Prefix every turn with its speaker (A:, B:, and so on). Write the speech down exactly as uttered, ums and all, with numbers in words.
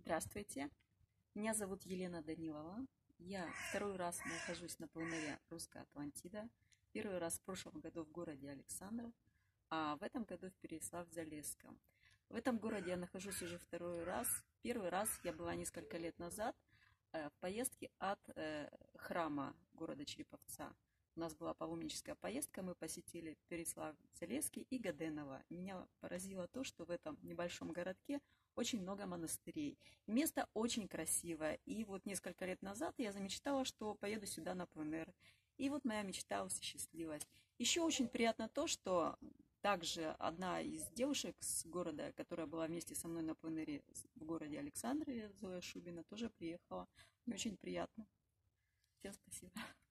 A: Здравствуйте, меня зовут Елена Данилова. Я второй раз нахожусь на пленэре «Русская Атлантида». Первый раз в прошлом году в городе Александров, а в этом году в Переяслав-Залесском. В этом городе я нахожусь уже второй раз. Первый раз я была несколько лет назад в поездке от храма города Череповца. У нас была паломническая поездка, мы посетили Переяслав-Залесский и Гаденово. Меня поразило то, что в этом небольшом городке очень много монастырей. Место очень красивое. И вот несколько лет назад я замечтала, что поеду сюда на пленэр. И вот моя мечта осуществилась. Еще очень приятно то, что также одна из девушек с города, которая была вместе со мной на пленэре в городе Александрове, Зоя Шубина, тоже приехала. Мне очень приятно. Всем спасибо.